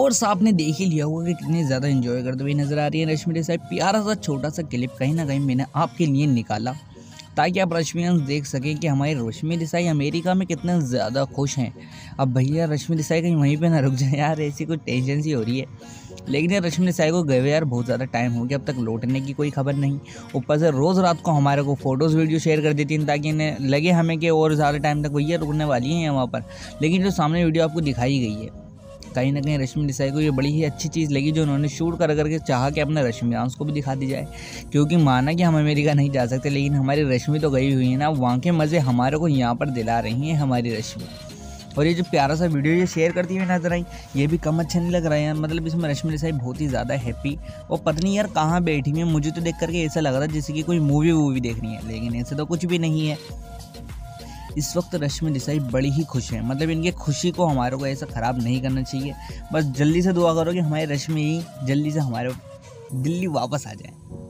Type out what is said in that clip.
Viewers आपने देख ही लिया होगा कि कितनी ज़्यादा एंजॉय करते हुए नजर आ रही है रश्मि देसाई। प्यारा सा छोटा सा क्लिप कहीं ना कहीं मैंने आपके लिए निकाला ताकि आप रश्मियंस देख सकें कि हमारी रश्मि देसाई अमेरिका में कितने ज़्यादा खुश हैं। अब भैया रश्मि देसाई कहीं वहीं पे ना रुक जाए यार, ऐसी कोई टेंशन सी हो रही है। लेकिन यार रश्मि देसाई को गए हुए यार बहुत ज़्यादा टाइम हो गया, अब तक लौटने की कोई खबर नहीं। ऊपर से रोज़ रात को हमारे को फ़ोटोज़ वीडियो शेयर कर देती हैं ताकि इन्हें लगे हमें कि और ज़्यादा टाइम तक भैया रुकने वाली हैं वहाँ पर। लेकिन जो सामने वीडियो आपको दिखाई गई है, कहीं ना कहीं रश्मि देसाई को ये बड़ी ही अच्छी चीज़ लगी जो उन्होंने शूट कर करके चाहा कि अपने रश्मियांश को भी दिखा दी जाए। क्योंकि माना कि हम अमेरिका नहीं जा सकते, लेकिन हमारी रश्मि तो गई हुई है ना, वहाँ के मज़े हमारे को यहाँ पर दिला रही हैं हमारी रश्मि। और ये जो प्यारा सा वीडियो ये शेयर करती हुई नजर आई, ये भी कम अच्छा नहीं लग रहा है यार। मतलब इसमें रश्मि देसाई बहुत ही ज़्यादा हैप्पी और पत्नी यार कहाँ बैठी हुई है, मुझे तो देख करके ऐसा लग रहा है जैसे कि कोई मूवी देखनी है, लेकिन ऐसे तो कुछ भी नहीं है। इस वक्त रश्मि देसाई बड़ी ही खुश हैं, मतलब इनकी खुशी को हमारे को ऐसा ख़राब नहीं करना चाहिए। बस जल्दी से दुआ करो कि हमारी रश्मि जल्दी से हमारे दिल्ली वापस आ जाए।